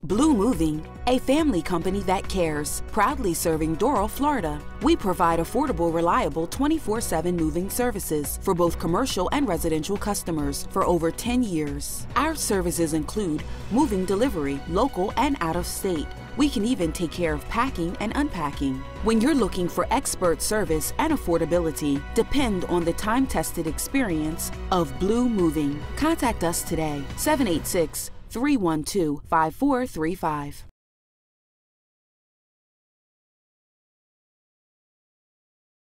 Blue Moving, a family company that cares, proudly serving Doral, Florida. We provide affordable, reliable 24/7 moving services for both commercial and residential customers for over 10 years. Our services include moving delivery, local and out of state. We can even take care of packing and unpacking. When you're looking for expert service and affordability, depend on the time-tested experience of Blue Moving. Contact us today, 786-312-5435.